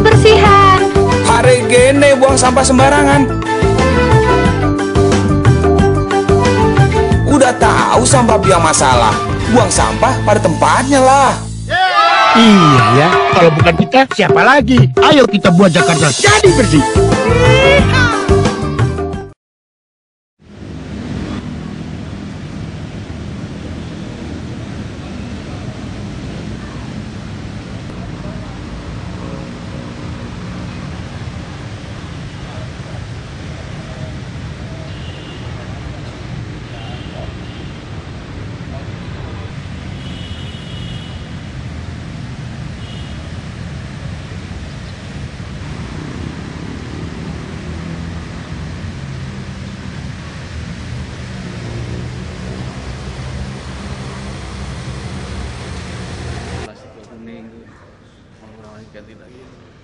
kebersihan. Hari gini buang sampah sembarangan. Udah tahu sampah biang masalah, buang sampah pada tempatnya lah. Iya ya, kalau bukan kita siapa lagi? Ayo kita buat Jakarta jadi bersih. Plastik kuning orang ganti lagi.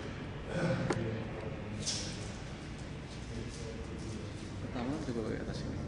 Pertama coba pakai atas ini.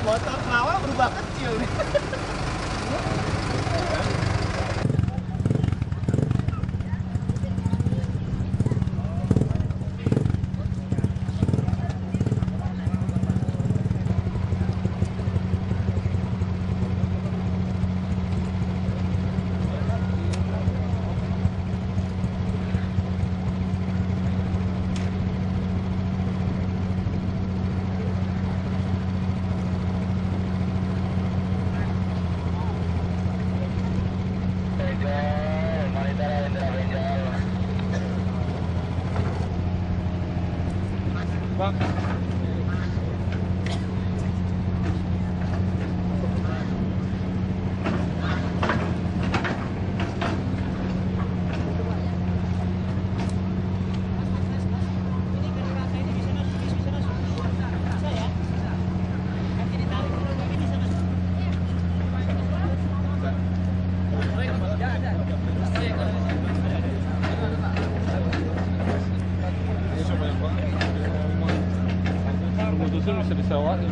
motor rawa berubah kecil nih. Bang. Mutusin bisa disewain.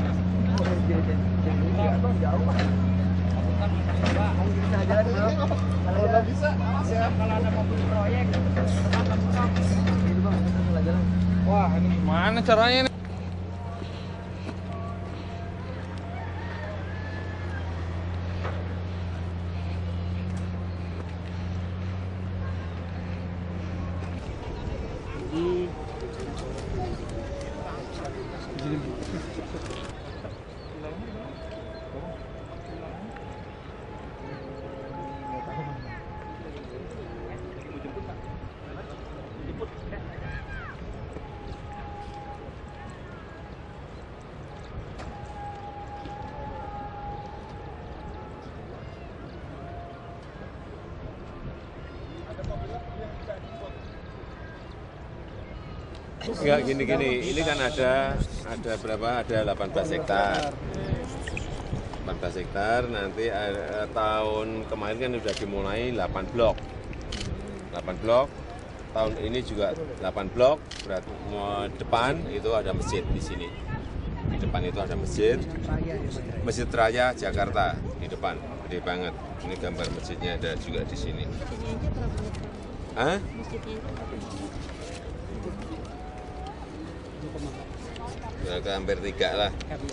Kalau bisa, siap. Kalau ada mobil proyek, Wah, ini gimana caranya nih? Enggak gini-gini, ini kan ada berapa? Ada 18 hektar. 18 hektar nanti tahun kemarin kan sudah dimulai 8 blok. 8 blok. Tahun ini juga 8 blok. Berarti depan itu ada masjid di sini. Di depan itu ada masjid. Masjid Raya Jakarta di depan. Gede banget. Ini gambar masjidnya ada juga di sini. Hah? Kira-kira hampir 3 lah.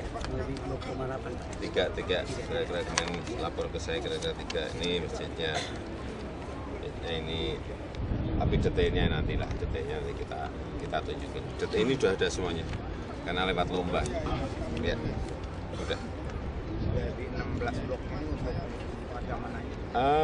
3 kira-kira kemarin lapor ke saya kira-kira 3. Ini masjidnya ini, tapi detailnya nantilah, detailnya nanti kita tunjukin. Detail ini sudah ada semuanya karena lewat lomba ya udah. Jadi 16 blok ini untuk warga mana aja?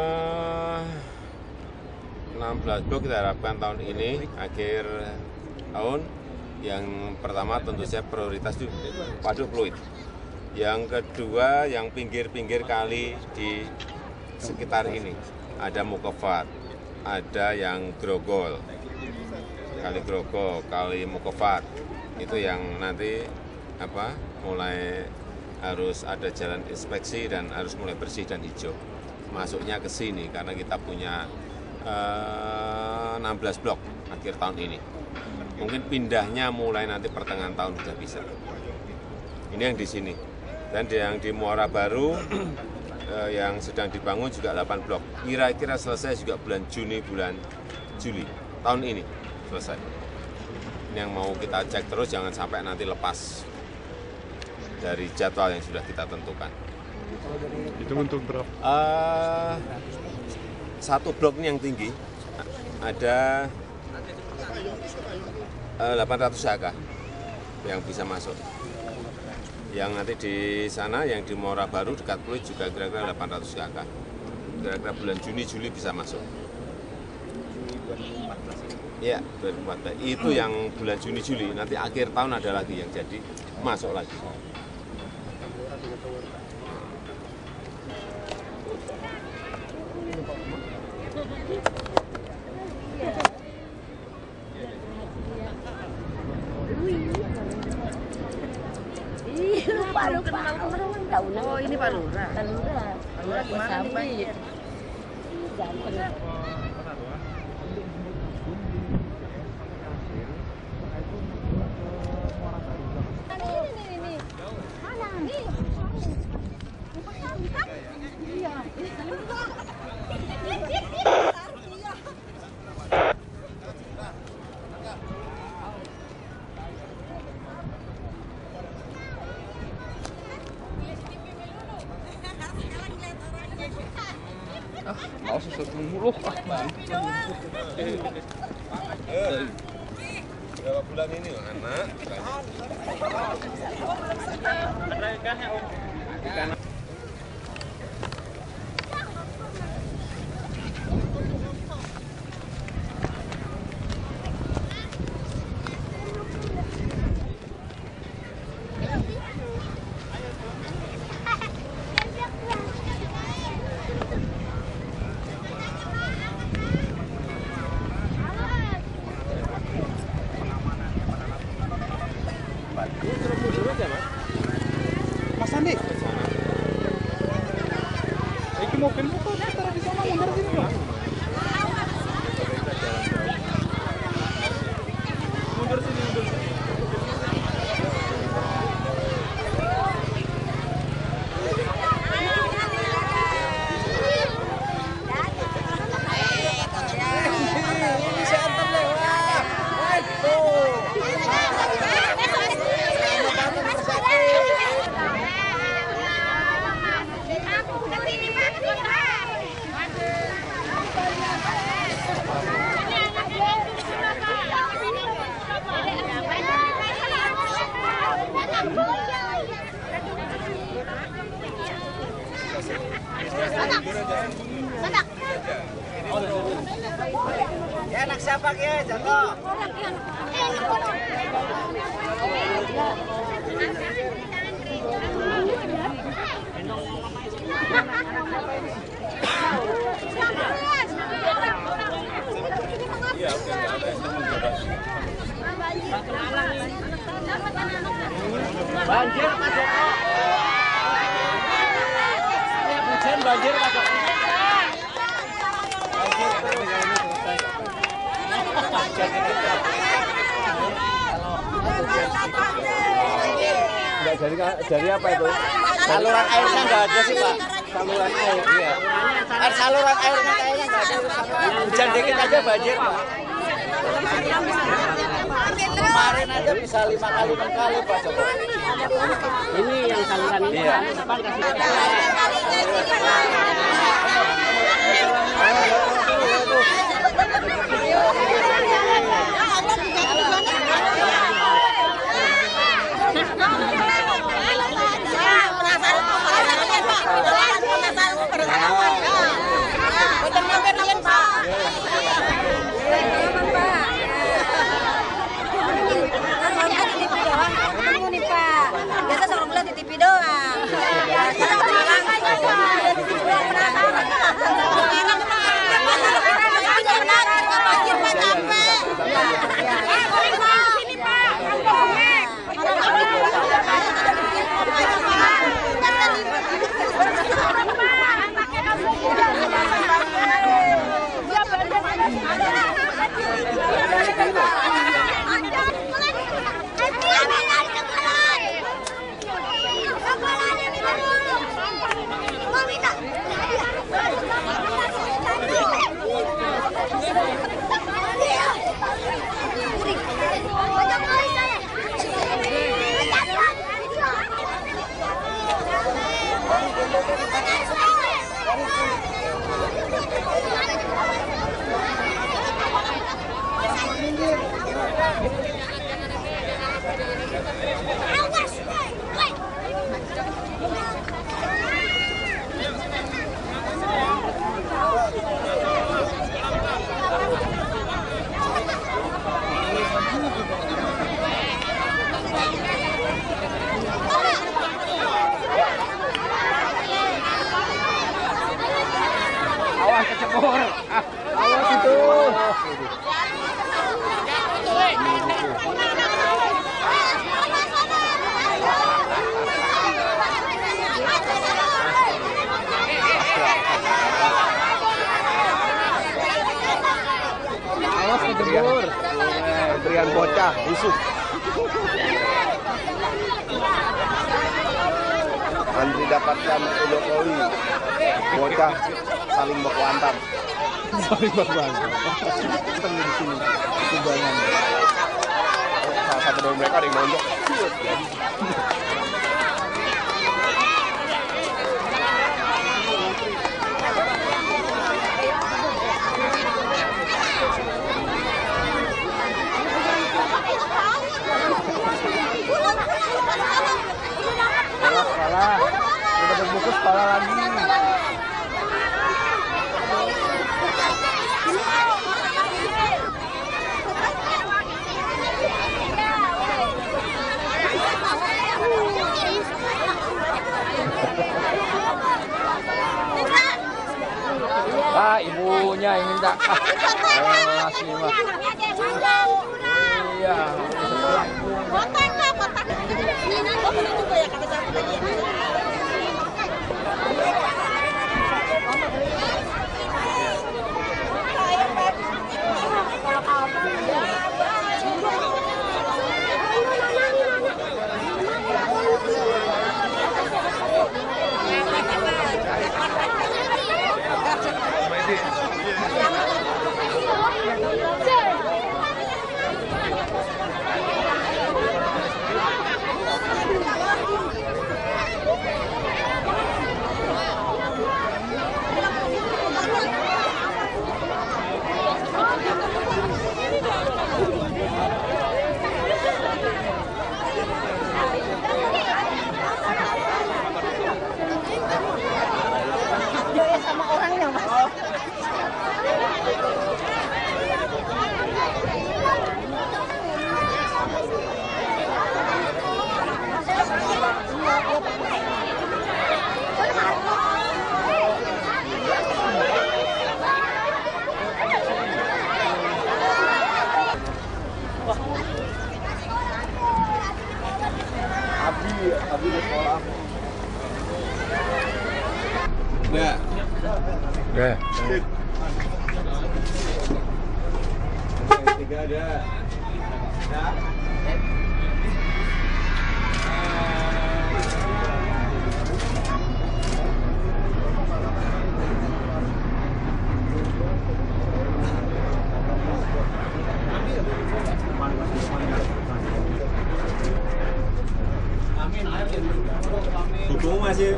16 blok kita harapkan tahun ini akhir tahun. Yang pertama tentu saja prioritas itu waduk fluid. Yang kedua yang pinggir-pinggir kali di sekitar ini ada Mukofat, ada yang Grogol, kali Grogol, kali Mukofat. Itu yang nanti mulai harus ada jalan inspeksi dan harus mulai bersih dan hijau. Masuknya ke sini karena kita punya 16 blok akhir tahun ini. Mungkin pindahnya mulai nanti pertengahan tahun sudah bisa. Ini yang di sini. Dan yang di Muara Baru yang sedang dibangun juga 8 blok. Kira-kira selesai juga bulan Juni, bulan Juli tahun ini selesai. Ini yang mau kita cek terus, jangan sampai nanti lepas dari jadwal yang sudah kita tentukan. Itu untuk berapa? Satu blok ini yang tinggi ada 800 HK yang bisa masuk. Yang nanti di sana, yang di Muara Baru dekat Pluit juga kira-kira 800 HK. Kira-kira bulan Juni, Juli bisa masuk. Ya, 2014. Itu yang bulan Juni, Juli. Nanti akhir tahun ada lagi yang jadi masuk lagi. Oh, ini Pak Lurah. Pak Lurah. Pak Lurah gimana nih, Pak? Ganteng. Ini. Mana? Mau sesuatu mulu. Berapa bulan ini anak? Mas Andi. Iki mobil kok taruh di sana mundur sini dong. Mundur sini, mundur. Ya anak siapa ke jatuh? Banjir Pak Joko. Setiap hujan banjir Pak Joko. Enggak dari apa itu? Saluran airnya nggak ada sih Pak. Saluran air. Iya. Saluran airnya kayaknya nggak ada. Hujan dikit aja banjir Pak. Kemarin aja bisa 5 kali 6 kali Pak Joko. Ini yang saluran ini. Iya. Depan kasih. Biasa seorang bulan di TV doang. Awas kecebur. Awas itu. Awas kejebur. Antrian bocah busuk. Antri dapatkan Jokowi. Bocah saling baku antar. Saling baku antar. Ketemu di sini. Kubangan. Salah satu dari mereka ada yang nonjok. sekolah lagi. Ah, ibunya yang minta. Masih mah. Iya. Kotak lah, kotak. Oh, benar juga ya kata saya tadi. Sama orangnya, Mas. Abi di sekolah. Nah. Udah. Tiga ada. Nah. Hukum masih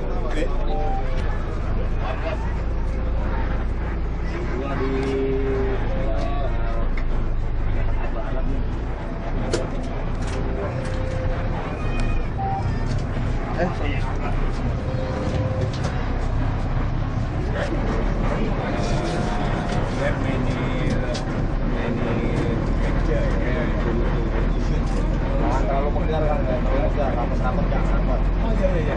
Jangan terlalu megar kan, jangan terlalu megar, rapat-rapat jangan rapat. Oh iya.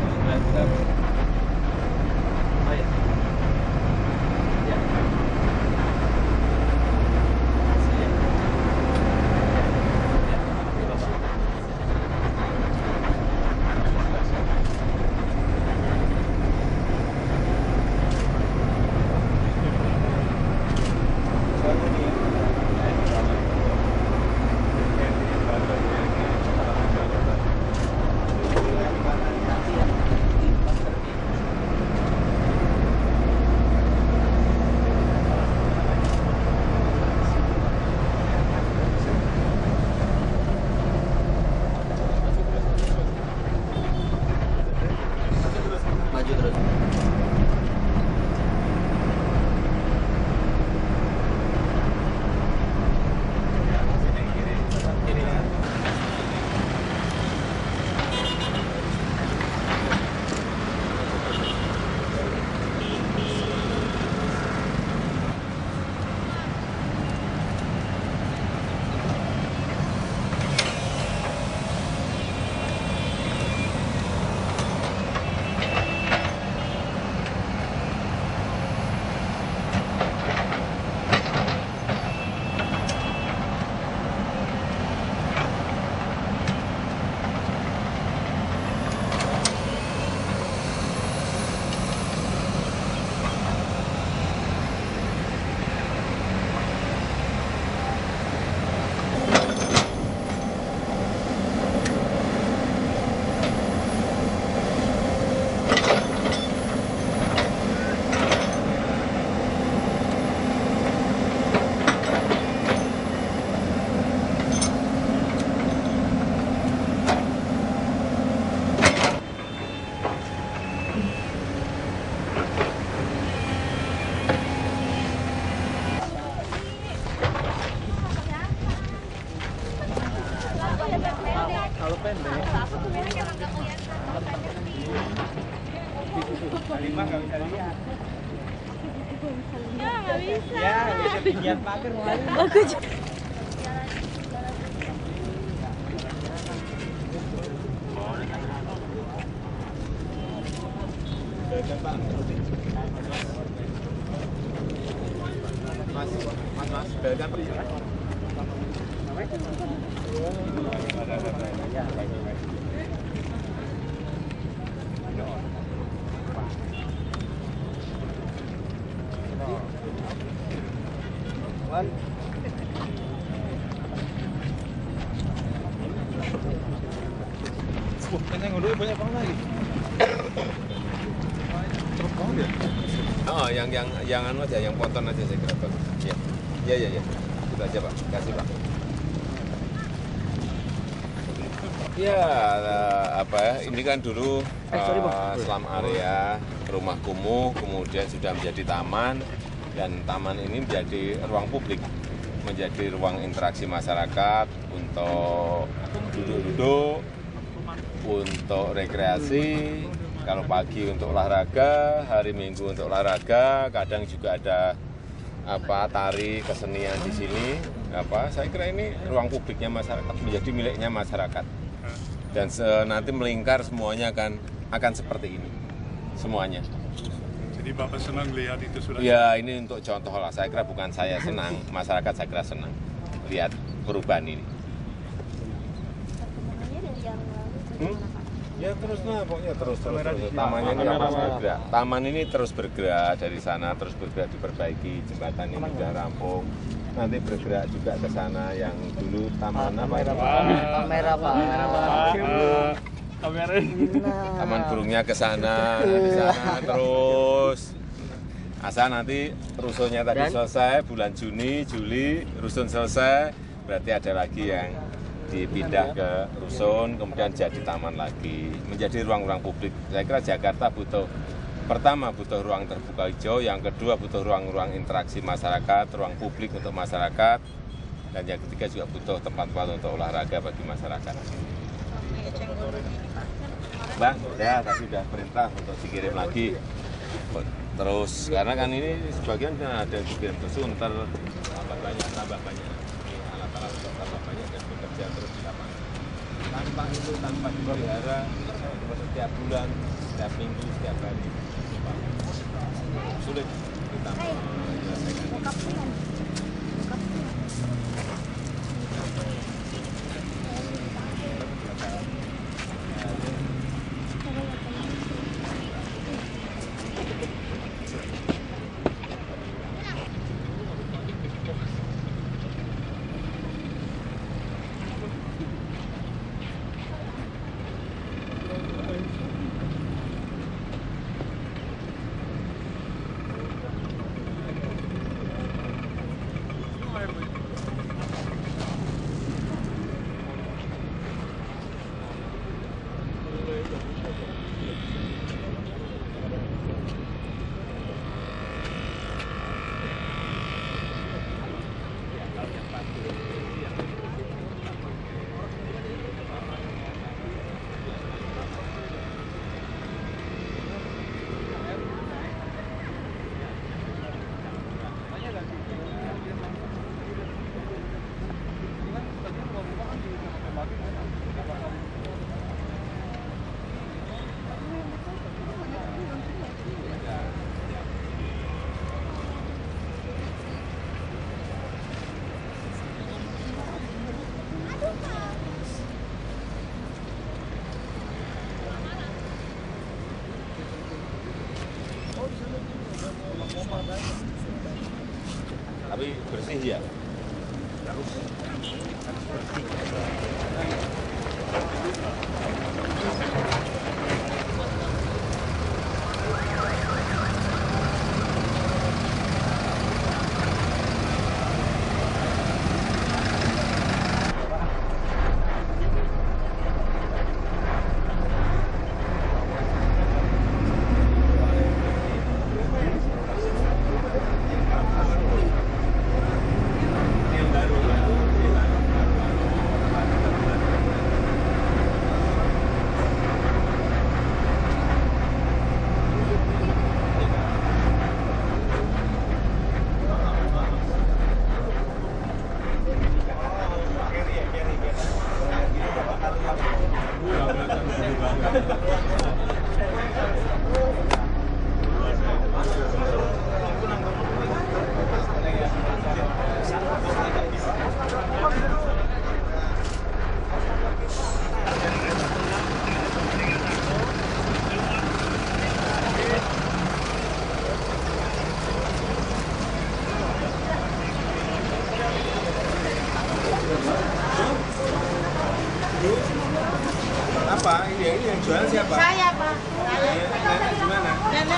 Halimah nggak bisa lihat. Ya, nggak bisa. Ya, bisa lihat pagar mulai. Aku juga. Mas, belkan pergi. Kenceng dulu banyak banget lagi. Oh, yang anu aja, yang ponton aja saya kira bagus. Ya. Itu aja Pak, kasih Pak. Ya, ini kan dulu selam area rumah kumuh, kemudian sudah menjadi taman, dan taman ini menjadi ruang publik, menjadi ruang interaksi masyarakat untuk duduk-duduk, untuk rekreasi, kalau pagi untuk olahraga, hari Minggu untuk olahraga, kadang juga ada tari kesenian di sini. Saya kira ini ruang publiknya masyarakat, menjadi miliknya masyarakat. Dan nanti melingkar semuanya akan seperti ini, semuanya. Jadi Bapak senang lihat itu sudah? Ya, ini untuk contoh lah. Saya kira bukan saya senang, masyarakat saya kira senang lihat perubahan ini. Ya terus lah, pokoknya terus. Tamannya ini terus bergerak. Taman ini terus bergerak dari sana, terus bergerak diperbaiki. Jembatan ini sudah rampung. Nanti bergerak juga ke sana yang dulu taman apa itu? Kamera Pak. Kamera. Taman burungnya ke sana, di sana terus. Asal nanti rusunnya tadi selesai bulan Juni, Juli, rusun selesai, berarti ada lagi yang dipindah ke rusun, kemudian jadi taman lagi, menjadi ruang-ruang publik. Saya kira Jakarta pertama butuh ruang terbuka hijau, yang kedua butuh ruang-ruang interaksi masyarakat, ruang publik untuk masyarakat, dan yang ketiga juga butuh tempat-tempat untuk olahraga bagi masyarakat. Bang, tadi sudah perintah untuk dikirim lagi. Terus, karena kan ini sebagian ada yang dikirim ke Sunter, tambah banyak. Alat-alat tambah banyak dan bekerja terus di lapangan. Tanpa dipelihara, setiap bulan, setiap minggu, setiap hari. Sulit kita menyelesaikan. Tapi bersih ya? Harus bersih.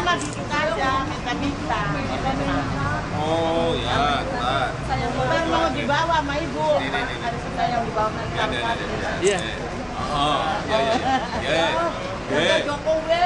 sana duduk aja, minta-minta. Oh ya, ntar. Saya mau dibawa sama ibu. Hari Senin yang dibawa nanti. Iya. Oh, ya, ya. Udah Jokowi.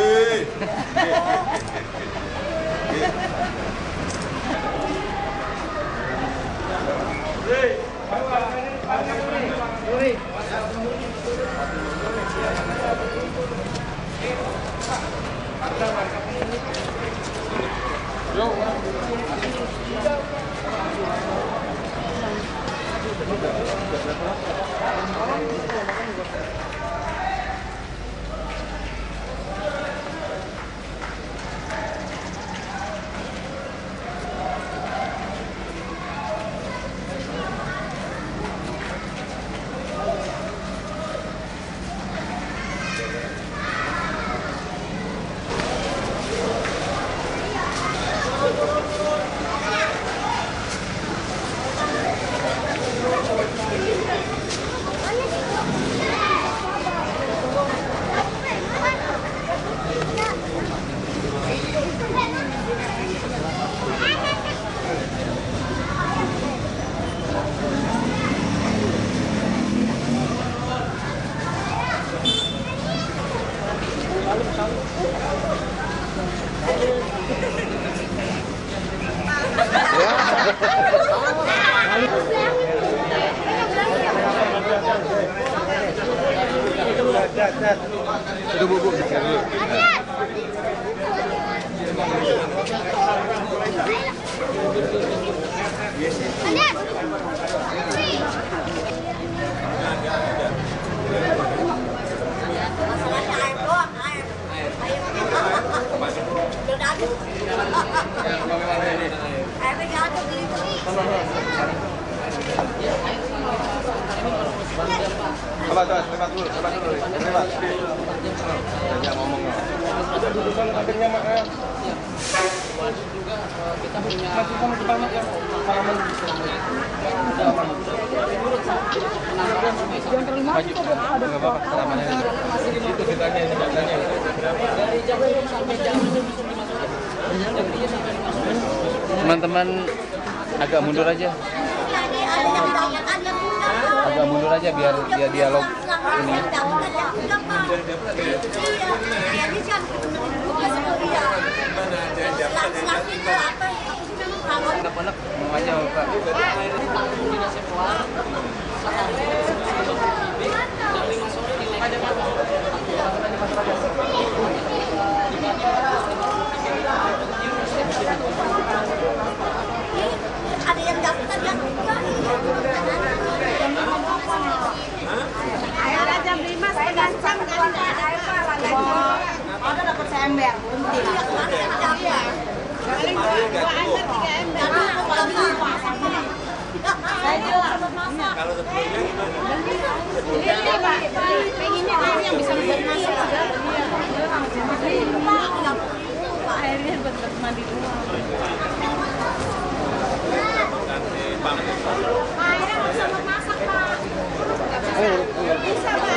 Itu bu. Lewat dulu. Lewat. Jangan ngomong. Akhirnya kita punya masih sama kita salaman yang terlima itu ada salamannya itu kitanya dari jam sampai jam teman-teman agak mundur aja biar dialog ini. Anak-anak mau aja Pak. Ada yang daftar yang ada jam 5 setengah jam kan ada dapat seember penting iya paling 2 ember 3 ember saya juga masak kalau sebelumnya gimana iya Pak pengennya yang bisa masak airnya buat mandi doang airnya bisa masak Pak bisa Pak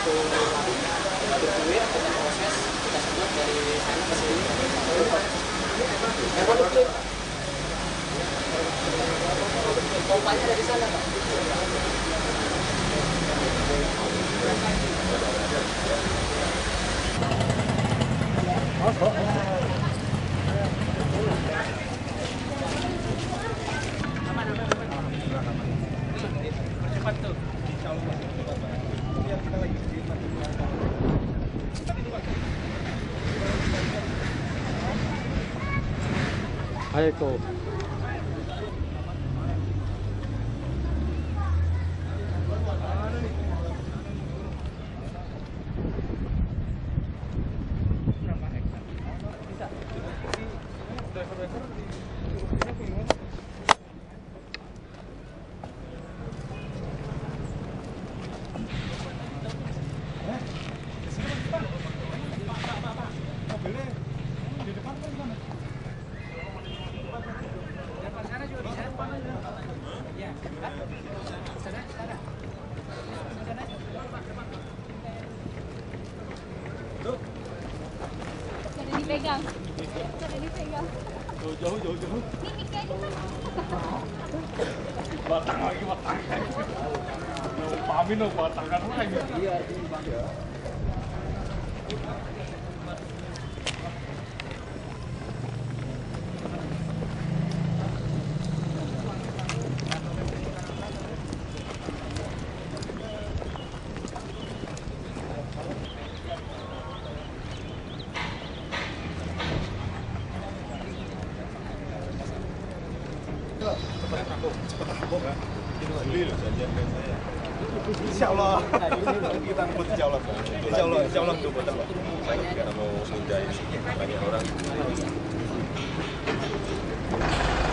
duit, kita proses, kita sebut dari sana ke sini. Pompanya dari sana, Pak. Ayo. Dipegang. Dipegang. Jauh. Ini kayaknya Batang lagi. Pamin batangan lagi. Iya. Insya Allah kita ngebut insya Allah tuh betul Pak. Karena mau nunda ini banyak orang.